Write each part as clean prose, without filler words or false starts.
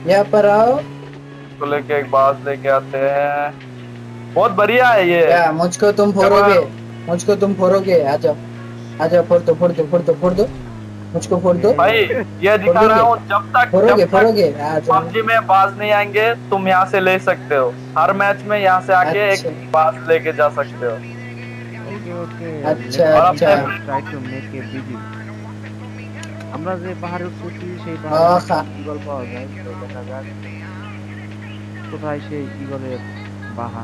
यहाँ पर आओ। तो लेके एक बाज लेके आते हैं। बहुत बढ़िया है ये। क्या मुझको तुम फोड़ोगे? मुझको तुम फोड़ोगे? आ जाओ, आ जाओ, फोड़ दो, फोड़ दो, फोड़ दो, फोड़ दो, मुझको फोड़ दो। भाई ये फोड़ दिखा रहा दोगे? हूँ, जब फोड़ोगे, तक फोड़ोगे? आ जाओ। पबजी में बाज नहीं आएंगे तुम यहाँ से ले सकते हो। हर मैच में यहाँ से आके एक अच्छा, बाज लेके जा सकते हो। ওকে ওকে अच्छा, লেটস और মি अच्छा। अपने try to make a busy. আমরা যে পাহাড়ে উঠতেছি সেই পাহাড়ে हाँ, নাকি ঈগল পাওয়া যায়, তো দেখা যাক কোথায় সেই ঈগলের বাহা।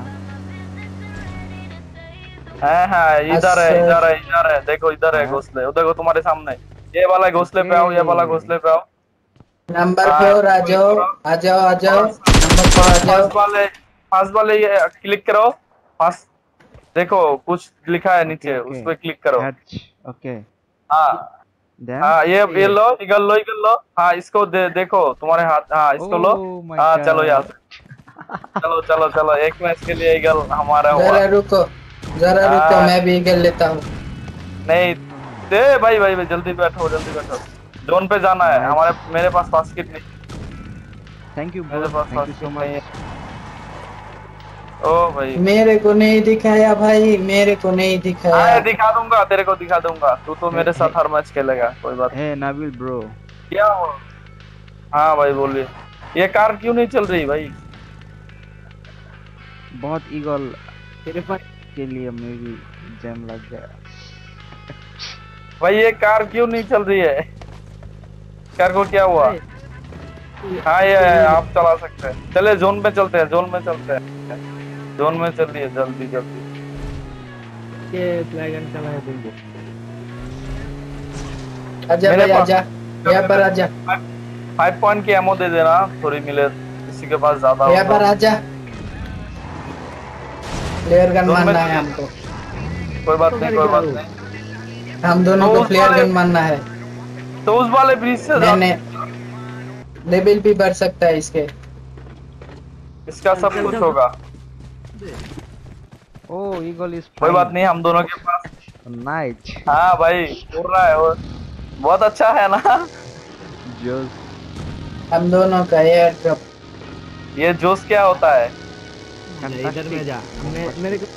है इधर है, अच्छा। इधर है, इधर है, देखो इधर है হ্যাঁ घोंसले, वो देखो तुम्हारे सामने। ये वाला घोंसले ওকে पे आओ, ये वाला घोंसले पे आओ। नंबर हाँ 4 आ क्लिक जाओ, करो। आ जाओ, आ जाओ, फर्स्ट नंबर 4 आ जाओ। फर्स्ट वाले ये क्लिक करो। फर्स्ट देखो कुछ लिखा है ওকে नीचे, ওকে उस पे क्लिक करो। হ্যাচ ওকে हाँ দেন हाँ, ये लो, इगल लो, इगल लो। हाँ इसको देखो तुम्हारे हाथ, हाँ ও इसको लो। মাই हाँ चलो यहाँ गॉड। से। चलो चलो चलो, एक मैच के लिए इगल हमारा हुआ। जरा रुको, जरा रुको, हाँ मैं भी कर लेता हूँ। नहीं दे भाई, भाई भाई जल्दी बैठो, जल्दी बैठो। जोन पे जाना है नाइस हमारे। मेरे पास फास्ट किट नहीं, थैंक यू ब्रो मेरे पास thank you first so kit नहीं मच। है। ओ भाई, मेरे को नहीं दिखाया भाई, मेरे को नहीं हाँ दिखाया। दिखा दूंगा, तेरे को दिखा दूंगा। तू तो हे मेरे हे साथ हर मैच खेलेगा, कोई बात हे नाबिल ब्रो नहीं। क्या हुआ? हाँ भाई बोलिए। ये कार क्यों नहीं चल रही भाई? बहुत ईगल तेरे पास के लिए मेरी जैम लग गया। भाई ये कार क्यों नहीं चल रही है? कार को क्या हुआ? हाँ ये आप चला सकते हैं। चले जोन में चलते हैं, जोन में चलते हैं, जोन में चलिए जल्दी जल्दी। के ड्रैगन चला है देंगे। आजा मेरे भाई, पास आजा, यहाँ पर आजा, 5 पॉइंट की एमो दे देना, थोड़ी मिले किसी के पास ज्यादा हो यहाँ पर तो। आजा। फ्लेयर गन जोन में मारना है चलिए, हमको। कोई बात नहीं, कोई बात नहीं। हम दोनों तो को उस फ्लेयर वाले गन मारना है। तो उस वाले ब्रिज से मैंने लेवल भी बढ़ सकता है इसके। इसका सब कुछ होगा। ओ ईगल इज कोई बात फ्लाइंग नहीं, हम दोनों के पास। नाइस हाँ भाई उड़ रहा है वो, बहुत अच्छा है ना। जोस हम दोनों का एयर ड्रॉप। ये जोश क्या होता है? इधर में जा मेरे को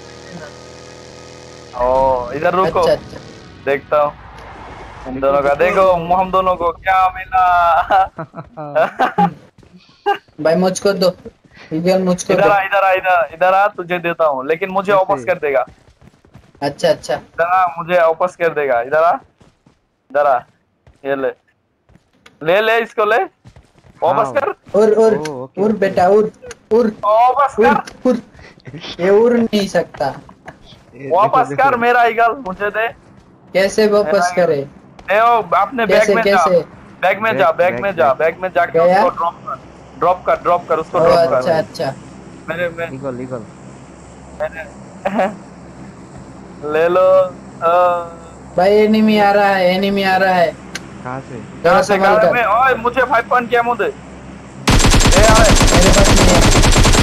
ओ इधर रुको, अच्छा, अच्छा। देखता हूँ हम दोनों का। देखो हम दोनों को क्या मिला। भाई मुझको दो, ईगल मुझको इधर दो। आ, इधर आ, इधर इधर आ, तुझे देता हूँ, लेकिन मुझे वापस कर देगा। अच्छा, अच्छा। इधर आ, मुझे वापस कर देगा। इधर आ, इधर आ, ये ले, ले ले इसको, ले वापस कर, उड़, ओके उड़ ओके बेटा, उड़, उड़, वापस उड़, कर, उड़। ये उड़ नहीं सकता। देखो वापस कर। देखो मेरा ईगल मुझे दे, कैसे मेरा वापस करे? दे। ओ, अपने बैग कैसे, में जा, कैसे? बैग में जा, बैग में जा, बैग में जाके गया? उसको ड्रॉप कर, ड्रॉप कर, ड्रॉप कर, उसको ओ ड्रॉप कर। अच्छा, अच्छा। मेरे में ईगल ईगल मैंने ले लो। भाई एनिमी आ रहा है, एनिमी आ रहा है। कहाँ से जरा संभाल कर। मैं, ओए मुझे 5 पॉइंट की एमो दे। ए यार, मेरे पास नहीं है।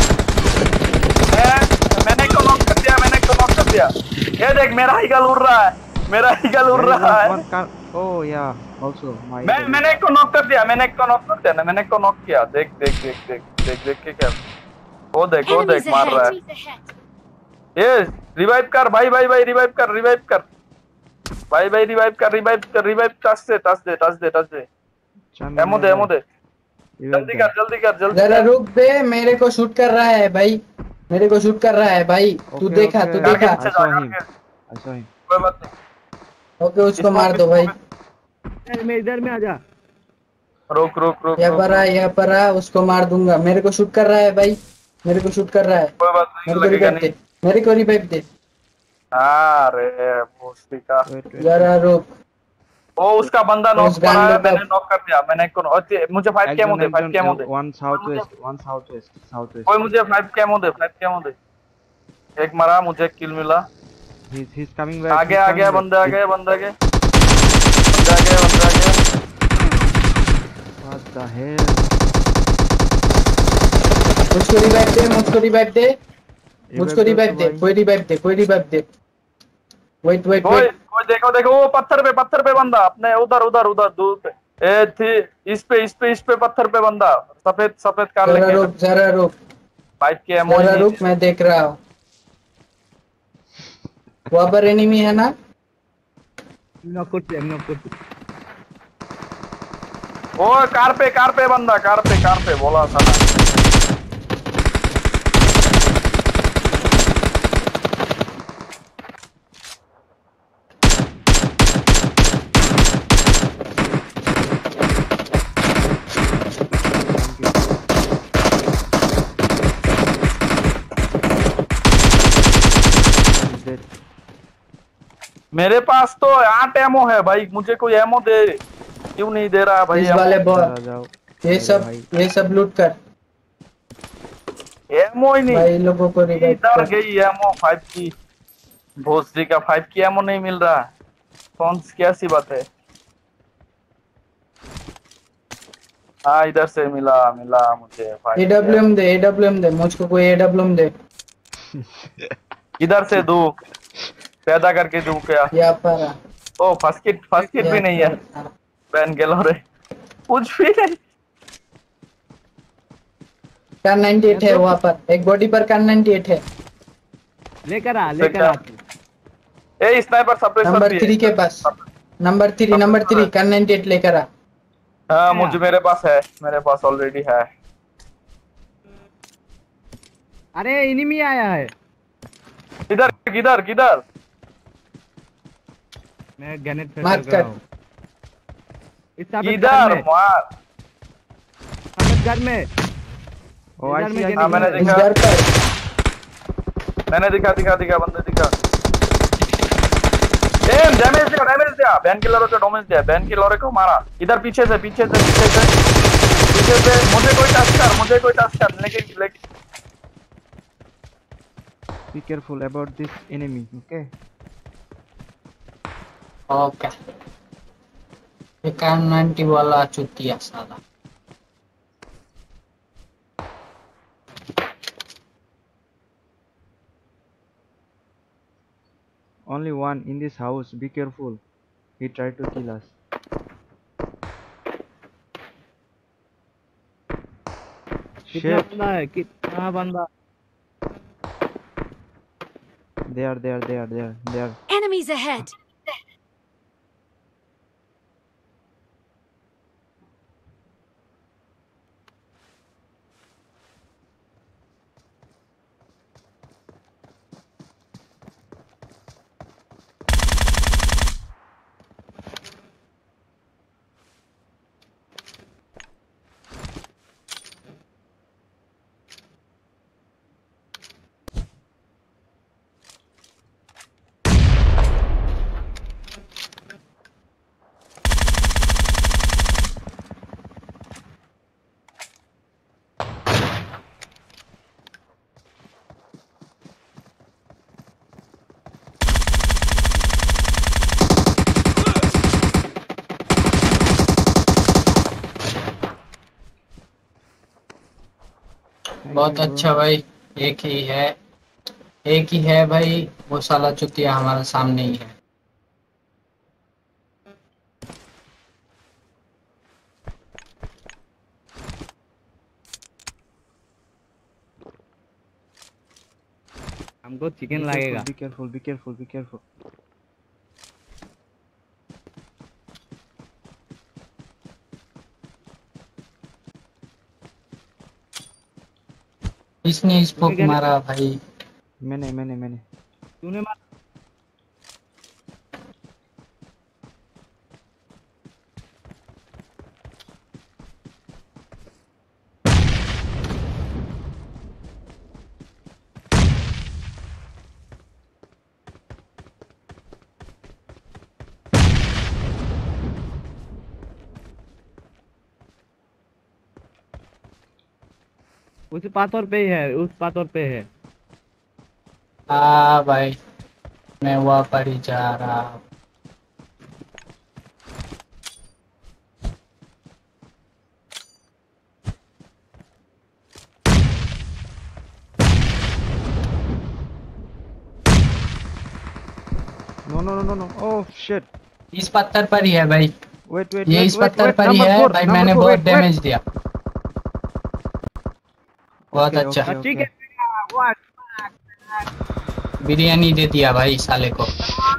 मैंने को नॉक कर दिया, मैंने को नॉक कर दिया। ये देख मेरा ईगल उड़ रहा है, मेरा ईगल उड़ there is रहा one है। car oh yeah also my मैंने को नॉक कर दिया, मैंने को नॉक कर दिया ना, मैंने को नॉक किया। देख देख देख देख देख देख के क्या, वो देख, वो देख मार रहा है। ये रिवाइव कर भाई, भाई भाई रिवाइव कर, रिवाइव कर भाई, भाई रिवाइव कर, रिवाइव कर, रिवाइव टच दे, टच दे, टच दे, टच दे। एमो दे, एमो दे, जल्दी कर, जल्दी कर, जल्दी जरा कर। रुक बे, मेरे को शूट कर रहा है भाई, मेरे को शूट कर रहा है भाई। तू देखा, तू घर के देखा। पीछे जा, घर के, I saw him कोई बात नहीं। ओके, उसको मार दो भाई। इधर में आजा रुक रुक रुक यहाँ रुक पर आ, रुक, यहाँ पर आ, उसको मार दूंगा। मेरे को शूट कर रहा है भाई, मेरे को शूट कर रहा है। कोई बात नहीं, मेरे को लगेगा रिवाइव नहीं। दे, मेरे को रिवाइव दे। अरे भोसड़ी का, wait जरा रुक। वो उसका बंदा नॉक उस पड़ा है, गांडू का मैंने नॉक कर दिया। मैंने मुझे 5 के एमो একজন दे, 5 একজন के एमो दे, one southwest one कोई southwest मुझे 5 के एमो दे, 5 के एमो दे। एक मरा, मुझे किल मिला। he's coming back आगे he's आ coming गया, back बंदे आ गए, बंदे आ गए, बंदे आ गए, बंदे आ गए। what the hell मुझको रिवाइव दे, मुझको रिवाइव दे, मुझको revive रिवाइव दो दे, भाई कोई रिवाइव दे, कोई रिवाइव दे। वेट वेट कोई वेट। कोई देखो देखो, वो पत्थर पे बंदा अपने, उधर उधर उधर दूर पे। ए थी इस पे पत्थर पे बंदा सफेद सफेद कार जरा लेके रुक, जरा रुक, बाइक के एमो ही जरा नहीं रुक, मैं देख रहा हूँ। वहाँ पर एनिमी है ना? नॉक करते। ओ कार पे बंदा कार पे बोला साला मेरे पास तो 8 एमो है भाई, मुझे कोई एमो दे, क्यों नहीं दे रहा भाई इस एमो? वाले बॉय, जाओ ये सब लूट कर एमो ही नहीं, भाई, लोगों को रिवाइव इधर कर। गई एमो 5 की, भोसडी का 5 की एमो नहीं मिल रहा, कौन सी कैसी बात है? हाँ इधर से मिला मिला मुझे 5 की एडब्ल्यूएम दे, एडब्ल्यूएम दे, मुझको कोई एडब्ल्यूएम दे। इधर से दू पैदा करके दू क्या? यहाँ पर आ, ओ फर्स्ट किट भी यहाँ नहीं है, पर आ। बैन गेलो रे, कुछ भी नहीं। कान 98 है वहाँ पर, एक बॉडी पर कान 98 है। लेकर आ ए स्नाइपर सप्रेसर नंबर भी 3 के पास, नंबर 3 कान 98 लेकर आ। हाँ मुझे मेरे पास ऑलरेडी है। अरे एनिमी आया है। किधर किधर किधर? मैं गनेट फेंक मार रहा कर। हूँ किधर मार? घर में। ओ घर में हाँ मैंने इस देखा, घर पर मैंने दिखा बंदे दिखा। डैमेज दिया बैन किलर को डैमेज दिया, बैन किलर को मारा इधर पीछे से मुझे कोई टच कर लेकिन Be careful about this enemy, okay? Okay. ये कान 90 वाला चुतिया साला। Only one in this house. Be careful. He tried to kill us. Shit. कितना बंदा? They are. Enemies ahead! बहुत अच्छा भाई, एक ही है भाई, वो साला चुतिया हमारे सामने ही है। हमको चिकन लगेगा। Be careful. इसने स्पोक मारा भाई। मैंने तूने मारा? उस पाथर पे है। हाँ भाई, मैं वहाँ पर ही जा रहा हूँ। No. Oh shit. इस पत्थर पर ही है भाई। वेट वेट ये वेट इस वेट पत्थर वेट पर ही नंबर है 4 भाई, नंबर मैंने 4 बहुत वेट वेट डैमेज दिया। बहुत ओके अच्छा। ओके ठीक ओके है व्हाट बिरयानी दे दिया भाई साले को।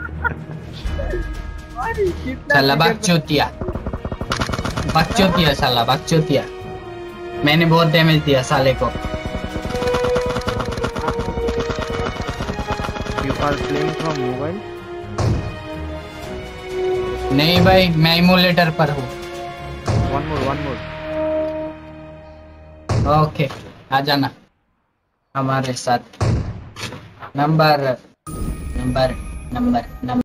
भाई कितना साला चिकन बकचोदिया, बकचोदिया साला बकचोदिया। मैंने बहुत डैमेज दिया साले को। You are playing from mobile नहीं भाई, मैं इमुलेटर पर हूँ। वन मोर ओके, आ जाना हमारे साथ। Number number number number